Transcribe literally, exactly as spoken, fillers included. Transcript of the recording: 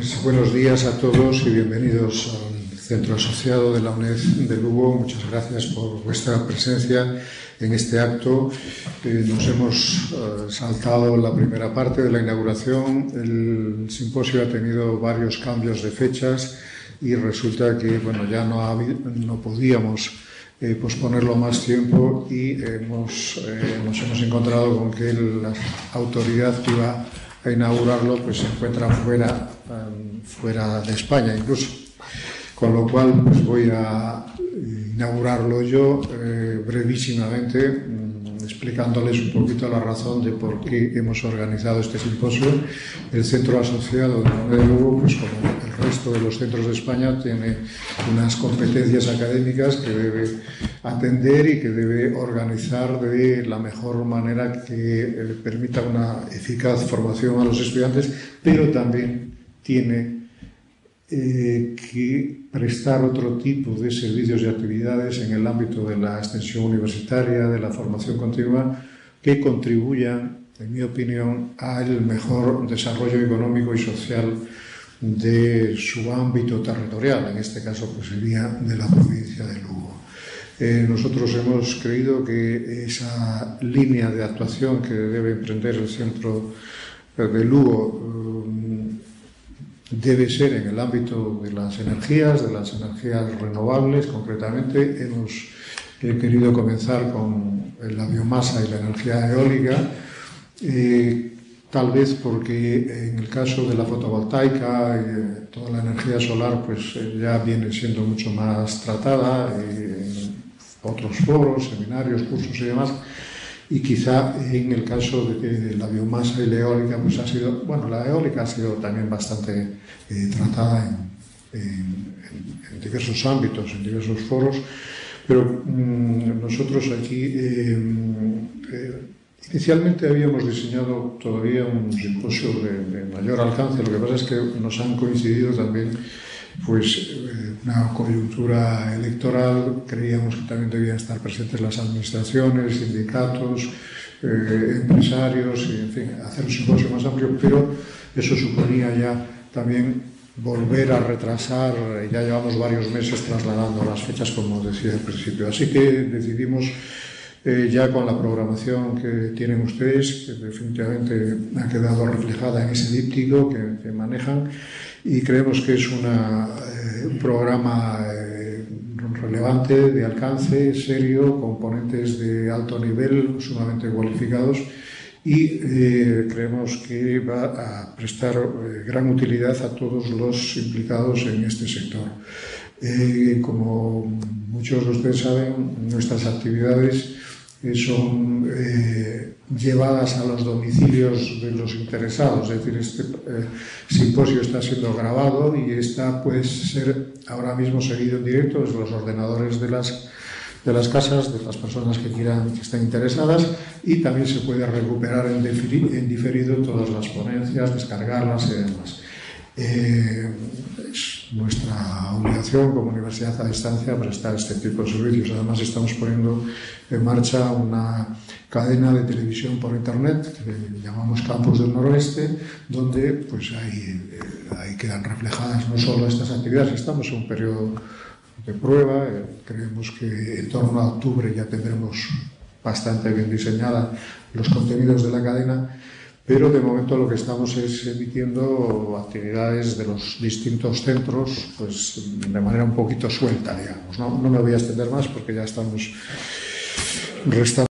Pues buenos días a todos y bienvenidos al Centro Asociado de la UNED de Lugo. Muchas gracias por vuestra presencia en este acto. Eh, nos hemos eh, saltado la primera parte de la inauguración. El simposio ha tenido varios cambios de fechas y resulta que bueno, ya no, ha, no podíamos eh, posponerlo más tiempo y hemos, eh, nos hemos encontrado con que la autoridad que iba a inaugurarlo pues se encuentra fuera, um, fuera de España incluso, con lo cual pues voy a inaugurarlo yo eh, brevísimamente, um, explicándoles un poquito la razón de por qué hemos organizado este simposio. El Centro Asociado de la UNED de Lugo, pues como el resto de los centros de España, tiene unas competencias académicas que debe atender y que debe organizar de la mejor manera que eh, permita una eficaz formación a los estudiantes, pero también tiene eh, que prestar otro tipo de servicios y actividades en el ámbito de la extensión universitaria, de la formación continua, que contribuyan, en mi opinión, al mejor desarrollo económico y social de su ámbito territorial, en este caso pues sería de la provincia de Lugo. Eh, nosotros hemos creído que esa línea de actuación que debe emprender el centro de Lugo eh, debe ser en el ámbito de las energías, de las energías renovables. Concretamente hemos eh, querido comenzar con la biomasa y la energía eólica, eh, tal vez porque en el caso de la fotovoltaica y eh, toda la energía solar pues eh, ya viene siendo mucho más tratada eh, en otros foros, seminarios, cursos y demás, y quizá en el caso de, de la biomasa y la eólica pues ha sido, bueno, la eólica ha sido también bastante eh, tratada en, en, en diversos ámbitos, en diversos foros, pero mmm, nosotros aquí eh, eh, inicialmente habíamos diseñado todavía un simposio de, de mayor alcance. Lo que pasa es que nos han coincidido también pues una coyuntura electoral. Creíamos que también debían estar presentes las administraciones, sindicatos, eh, empresarios, y en fin, hacer un simposio más amplio, pero eso suponía ya también volver a retrasar. Ya llevamos varios meses trasladando las fechas, como decía al principio, así que decidimos Eh, ya con la programación que tienen ustedes, que definitivamente ha quedado reflejada en ese díptico que, que manejan, y creemos que es una, eh, un programa eh, relevante, de alcance, serio, con ponentes de alto nivel, sumamente cualificados, y eh, creemos que va a prestar eh, gran utilidad a todos los implicados en este sector. Eh, como muchos de ustedes saben, nuestras actividades son eh, llevadas a los domicilios de los interesados, es decir, este eh, simposio está siendo grabado y está puede ser ahora mismo seguido en directo desde los ordenadores de las, de las casas, de las personas que quieran, que estén interesadas, y también se puede recuperar en, en diferido todas las ponencias, descargarlas y demás. Eh, es nuestra obligación como universidad a distancia prestar este tipo de servicios. Además estamos poniendo en marcha una cadena de televisión por internet que llamamos Campus del Noroeste, donde pues ahí, eh, ahí quedan reflejadas no solo estas actividades. Estamos en un periodo de prueba, eh, creemos que en torno a octubre ya tendremos bastante bien diseñada los contenidos de la cadena, pero de momento lo que estamos es emitiendo actividades de los distintos centros pues de manera un poquito suelta, digamos. No, no me voy a extender más porque ya estamos restando